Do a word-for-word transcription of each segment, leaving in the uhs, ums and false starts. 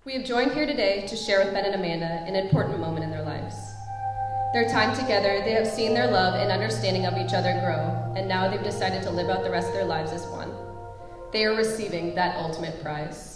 We have joined here today to share with Ben and Amanda an important moment in their lives. Their time together, they have seen their love and understanding of each other grow, and now they've decided to live out the rest of their lives as one. They are receiving that ultimate prize.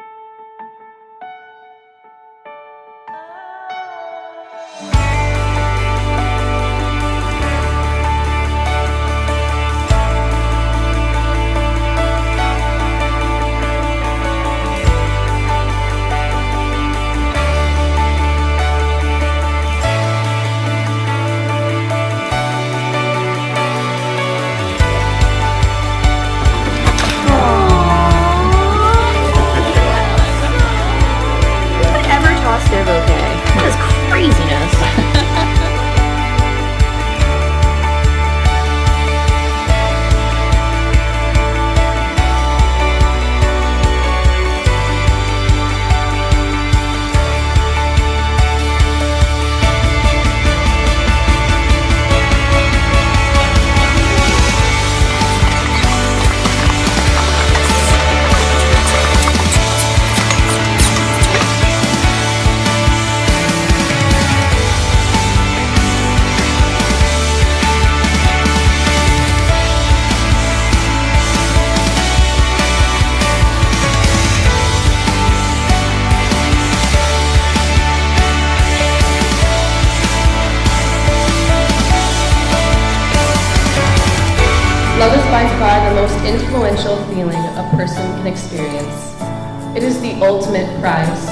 Love is by far the most influential feeling a person can experience. It is the ultimate prize.